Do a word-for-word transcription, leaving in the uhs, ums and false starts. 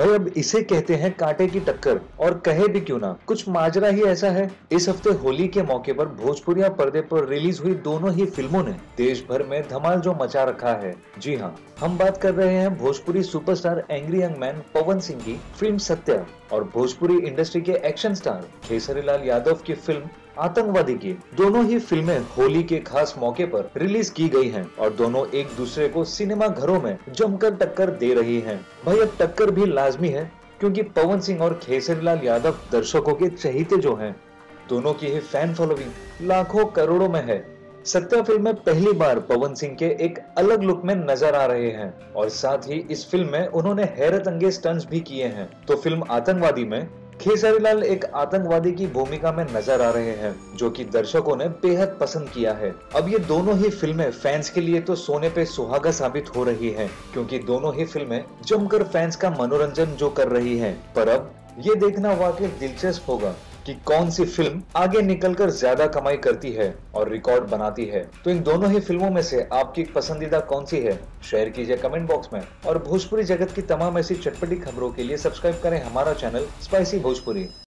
भाई अब इसे कहते हैं कांटे की टक्कर, और कहे भी क्यों ना, कुछ माजरा ही ऐसा है। इस हफ्ते होली के मौके पर भोजपुरिया पर्दे पर रिलीज हुई दोनों ही फिल्मों ने देश भर में धमाल जो मचा रखा है। जी हाँ, हम बात कर रहे हैं Bhojpuri superstar angry young man Pawan Singh की फिल्म सत्या और भोजपुरी इंडस्ट्री के एक्शन स्टार खेसारी लाल यादव की फिल्म आतंकवादी की। दोनों ही फिल्में होली के खास मौके पर रिलीज की गई हैं और दोनों एक दूसरे को सिनेमा घरों में जमकर टक्कर दे रही हैं। भाई अब टक्कर भी लाजमी है, क्योंकि पवन सिंह और खेसारी लाल यादव दर्शकों के चहेते जो हैं, दोनों की ही फैन फॉलोइंग लाखों करोड़ों में है। सत्या फिल्म में पहली बार पवन सिंह के एक अलग लुक में नजर आ रहे हैं और साथ ही इस फिल्म में उन्होंने हैरत अंगेज स्टंट्स भी किए हैं। तो फिल्म आतंकवादी में खेसारी लाल एक आतंकवादी की भूमिका में नजर आ रहे हैं, जो कि दर्शकों ने बेहद पसंद किया है। अब ये दोनों ही फिल्में फैंस के लिए तो सोने पे सुहागा साबित हो रही हैं, क्योंकि दोनों ही फिल्में जमकर फैंस का मनोरंजन जो कर रही हैं। पर अब ये देखना वाकई दिलचस्प होगा कि कौन सी फिल्म आगे निकलकर ज्यादा कमाई करती है और रिकॉर्ड बनाती है। तो इन दोनों ही फिल्मों में से आपकी पसंदीदा कौन सी है, शेयर कीजिए कमेंट बॉक्स में। और भोजपुरी जगत की तमाम ऐसी चटपटी खबरों के लिए सब्सक्राइब करें हमारा चैनल स्पाइसी भोजपुरी।